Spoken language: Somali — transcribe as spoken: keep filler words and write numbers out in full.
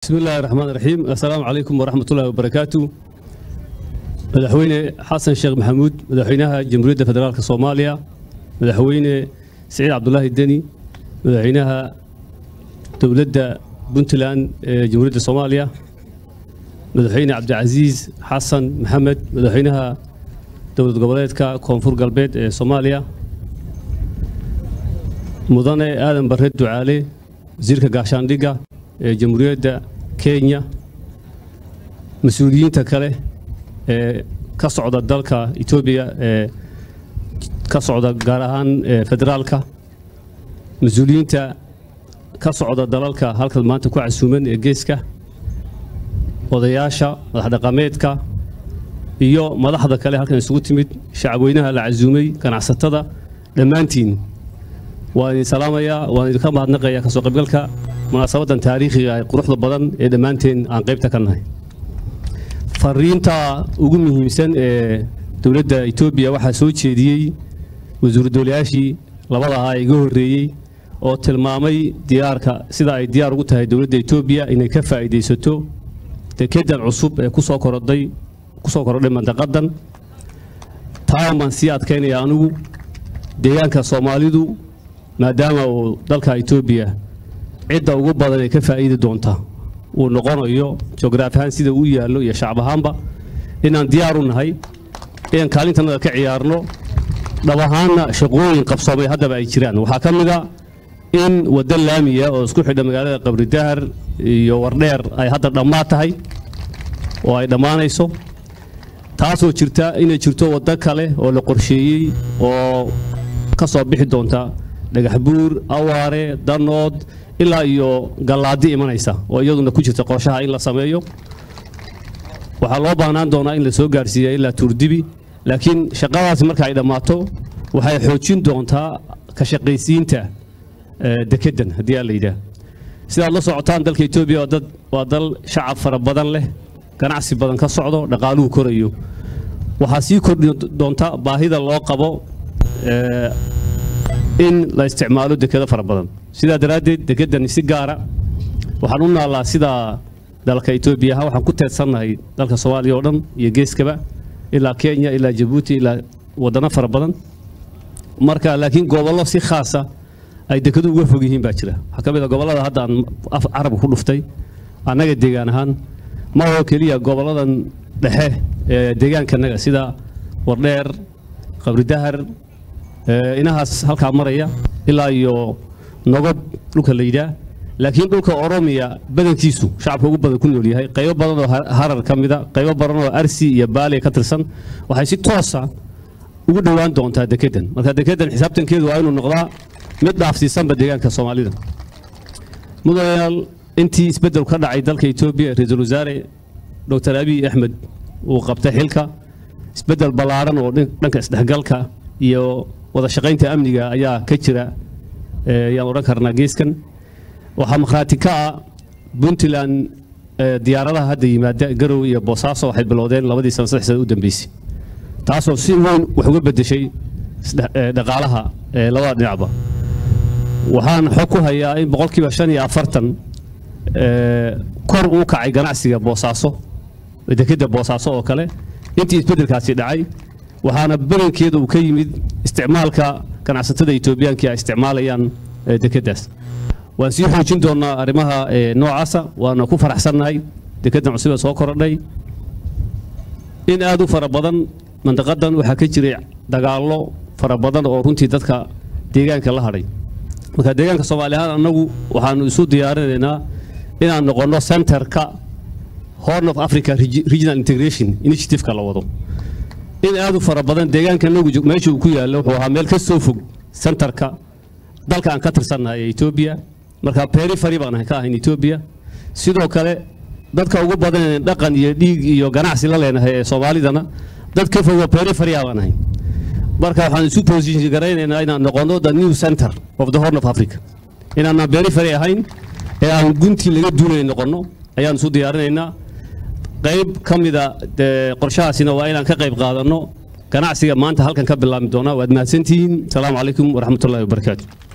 بسم الله الرحمن الرحيم. السلام عليكم ورحمة الله وبركاته. مدحوينه حسن شيخ محمود مدحوينها جمهورية فدرالك الصومالية، مدحوينه سعيد عبد الله الدني مدحوينها دولة بنتلان جمهورية الصومالية، مدحوينه عبد العزيز حسن محمد مدحوينها دولة قبليتك كونفور قلبيت الصومالية، مدن آدم برهد دعالي وزيرك قاشانديقة جمهورية كينيا، مسؤولين تكله كصعد الدلك إثيوبيا كصعد جارهان فدرالك، مسؤولين تا كصعد الدلك هالك المانتو كعسومن الجيسكا وضياشة مدحض قاميتك iyo madaxda kale halkan isugu timid shacabweynaha la casuumay ganacsatada dhamaantiin waan salaamaya waan idinka mahadnaqayaa ka soo qaybgalka munaasabadan taariikhiga ah quruxda badan ee dhamaanteen aan qaybta ka nahay. fariinta ugu muhiimsan ee dawladda Itoobiya waxa soo jeediyay wasiir dawlayaashii labada ah ee ugu horeeyay oo tilmaamay diyaarka sida ay diyaar ugu tahay dawladda Itoobiya inay ka faa'iideysato dekedan cusub ee ku soo korodhay kusoo korodhay mandaqadan taaman si adkeynaya anigu deegaanka Soomaalidu maadaama uu dalka Itoobiya cid ugu badan ay ka faa'iido doonta uu noqonayo geography sida uu yaalo iyo shacab ahaanba inaan diyaar u nahay in kaalintanada ka ciyaarno dhawahaana shaqooyin qabsoomay hadaba ay jiraan. waxaa kamid ah in wada laamiya oo isku xidha magaalada Qabri Dahar iyo Wardheer ay hadda dhamaatahay oo ay dhamaanayso taasoo jirta inay jirto wada kale oo la qorsheeyay oo ka soo bixi doonta Dhagaxbuur Awaare Danood ilaa iyo Galaadi imanaysa oo iyaduna ku jirta qorshaha in la sameeyo. waxaa loo baahnaan doonaa in la soo gaarsiiyo ilaa Turdibi, laakiin shaqadaas marka ay dhamaato waxay xoojin doontaa ka shaqaysiinta dekedan hadii la yiraahdo. sidaad la socotaan dalka Itoobiya dad waa dal shacab fara badan leh, ganacsi badan ka socdo, dhaqaaluhu korayo. waxaa sii kordhin doonta baahida loo qabo in la isticmaalo dekada fara badan. sidaa daraadeed dekedan si gaara waxaan u naalaa sida dalka Itoobiya waxaan ku teedsanahay dalka Soomaaliya oo dhan iyo geeskaba ilaa Kenya ilaa Djibouti ilaa wadana fara badan. marka laakiin gobollo si khaas ah ay dekadu uga fog yihiin baa jira. waxa kamid ah gobollada hadda aan Arab ku dhuftay anaga deegaan ahaan ma oo kaliya goboladan dhexe ee deegaankanaga sida Wardheer Qabri Dahar inahaas halka maraya ilaa iyo Nogob dhulka la yiraahdo, laakiin dhulka Oromiya badankiisu shacabka ugu badan ku nool yahay qaybo badan oo harar kamida qaybo badan oo Arsi iyo Baale ka tirsan waxay si toos ah ugu dhawaan doontaa dekedan. marka dekedan xisaabtankeedu waa inuu noqdaa mid dhaafsiisan deegaanka Soomaalida. mudanayaal intii isbedel ka dhacay dalka Itoobiya ra'iisul wasaare Doctor Abiy Ahmed uu qabtay xilka isbedel ballaaran oo dhanka isdhexgalka iyo wada shaqaynta amniga ayaa ka jira ee yaan oran karnaa geeskan. waxaa markhaati ka ah Puntland diyaaradaha hadda yimaada Garowe iyo Boosaaso waxay bilowdeen labadii sano saddex sano u dambeysay, taasoo si weyn wax uga bedeshay dhaqaalaha ee labada dhinacba. waxaan xog ku hayaa in boqolkiiba shan iyo afartan kor u kacay ganacsiga Boosaaso dekeda Boosaaso oo kale intii isbedelkaasi dhacay. waxaana badankeedu uu ka yimid isticmaalka ganacsatada Itoobiyaanka ay isticmaalayaan dekedaas. waan sii xoojin doonaa arrimaha noocaasa waana ku faraxsanahay dekedan cusub ee soo korodhay. in aad u fara badan mandaqadan waxa ka jiray dagaallo fara badan oo runtii dadka deegaanka la haray. marka deegaanka Soomaaliya anagu waxaanu isu diyaarinaynaa inaan noqono centerka Horn of Africa Regional Integration Initiative-ka la wado. in aad u fara badan deegaanka nagu meesha uu ku yaalo wuxuu ahaa meel ka soo fog centerka dalka aan ka tirsanahay Itoobiya. marka periphery baan ka ahayn Itoobiya. sidoo kale dadka ugu badan ee dhaqan iyo dhiig iyo ganacsi la leenahay ee Soomaalidana dad ka fog periphery baan ahayn. marka waxaan isu position garaynaynaa inaan noqono the new center of the Horn of Africa. inaan periphery ahayn ee aan gunti laga duulay noqono ayaan isu diyaarinaynaa. qayb kamida qorshahaasina waa inaan ka qayb qaadano ganacsiga maanta halkan ka bilaabmi doona. waad mahadsantihiin. Assalaamu calaykum waraxmatullaahi wabarakaatuh.